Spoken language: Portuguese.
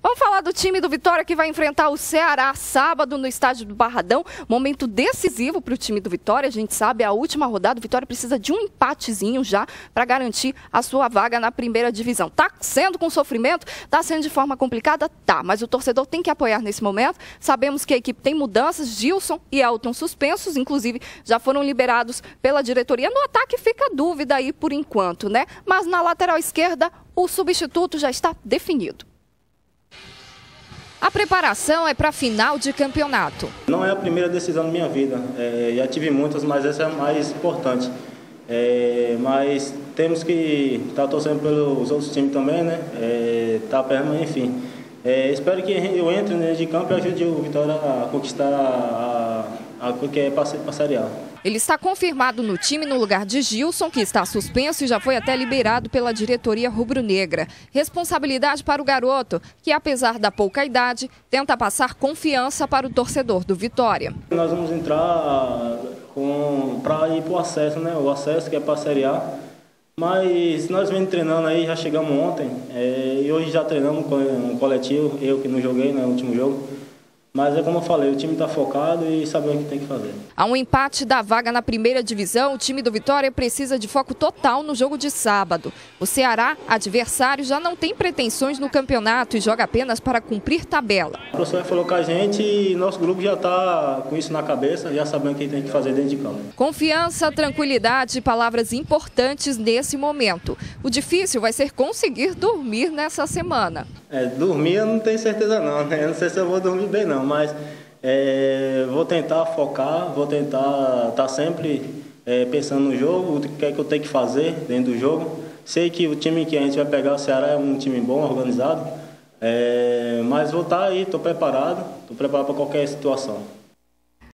Vamos falar do time do Vitória que vai enfrentar o Ceará sábado no estádio do Barradão. Momento decisivo para o time do Vitória. A gente sabe, a última rodada, o Vitória precisa de um empatezinho já para garantir a sua vaga na primeira divisão. Tá sendo com sofrimento? Tá sendo de forma complicada? Tá, mas o torcedor tem que apoiar nesse momento. Sabemos que a equipe tem mudanças, Gilson e Elton suspensos, inclusive já foram liberados pela diretoria. No ataque fica dúvida aí por enquanto, né? Mas na lateral esquerda, o substituto já está definido. A preparação é para a final de campeonato. Não é a primeira decisão da minha vida, já tive muitas, mas essa é a mais importante. Mas temos que estar torcendo pelos outros times também, né? Enfim. Espero que eu entre dentro de campo e ajude o Vitória a conquistar a que é passarial. Ele está confirmado no time no lugar de Gilson, que está suspenso e já foi até liberado pela diretoria rubro-negra. Responsabilidade para o garoto, que apesar da pouca idade, tenta passar confiança para o torcedor do Vitória. Nós vamos entrar para ir para o acesso, né? O acesso que é para a Série A. Mas nós vemos treinando aí, já chegamos ontem, e hoje já treinamos com um coletivo, eu que não joguei no último jogo. Mas é como eu falei, o time está focado e sabe o que tem que fazer. Há um empate da vaga na primeira divisão, o time do Vitória precisa de foco total no jogo de sábado. O Ceará, adversário, já não tem pretensões no campeonato e joga apenas para cumprir tabela. O professor falou com a gente e nosso grupo já está com isso na cabeça, já sabendo o que tem que fazer dentro de campo. Confiança, tranquilidade e palavras importantes nesse momento. O difícil vai ser conseguir dormir nessa semana. Dormir eu não tenho certeza não, né? Eu não sei se eu vou dormir bem não, mas vou tentar focar, vou tentar estar sempre pensando no jogo, o que é que eu tenho que fazer dentro do jogo. Sei que o time que a gente vai pegar, o Ceará, é um time bom, organizado, mas vou estar aí, estou preparado para qualquer situação.